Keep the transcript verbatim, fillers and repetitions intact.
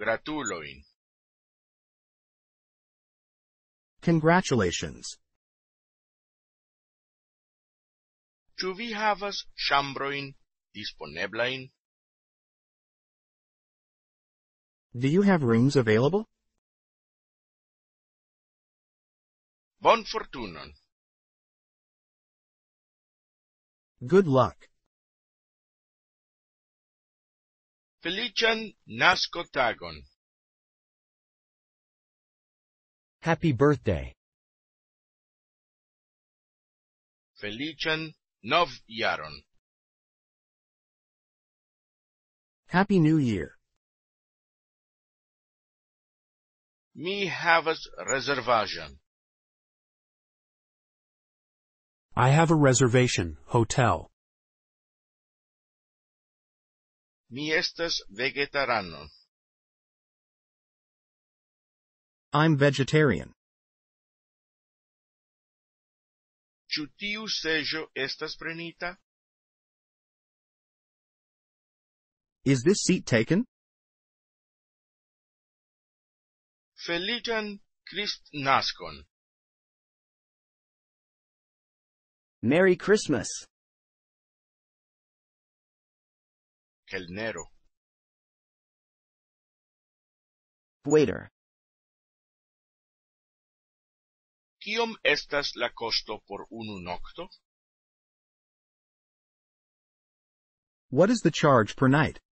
Gratulojn. Congratulations. Ĉu vi havas ĉambrojn disponeblajn? Do you have rooms available? Bonfortunon. Good luck. Feliĉan naskotagon. Happy birthday. Feliĉan novjaron. Happy New Year. Mi havas rezervaĵon. I have a reservation, hotel. Mi estas vegetarano. I'm vegetarian. Ĉu tiu seĝo estas prenita? Is this seat taken? Feliĉan Kristnaskon. Merry Christmas. Kelnero. Waiter. Kiom estas la kosto por unu nokto? What is the charge per night?